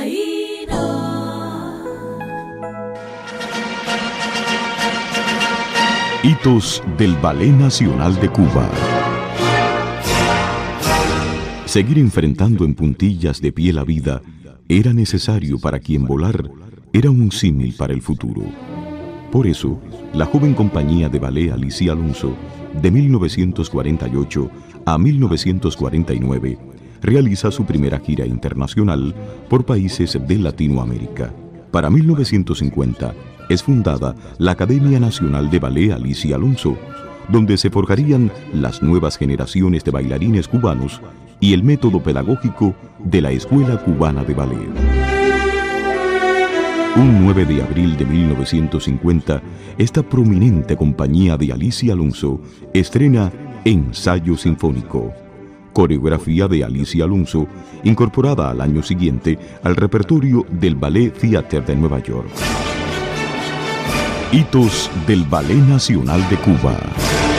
Hitos del Ballet Nacional de Cuba. Seguir enfrentando en puntillas de pie la vida era necesario para quien volar era un símil para el futuro. Por eso, la joven compañía de ballet Alicia Alonso, de 1948 a 1949, realiza su primera gira internacional por países de Latinoamérica. Para 1950 es fundada la Academia Nacional de Ballet Alicia Alonso, donde se forjarían las nuevas generaciones de bailarines cubanos y el método pedagógico de la Escuela Cubana de Ballet. Un 9 de abril de 1950, esta prominente compañía de Alicia Alonso estrena Ensayo Sinfónico, coreografía de Alicia Alonso, incorporada al año siguiente al repertorio del Ballet Theater de Nueva York. Hitos del Ballet Nacional de Cuba.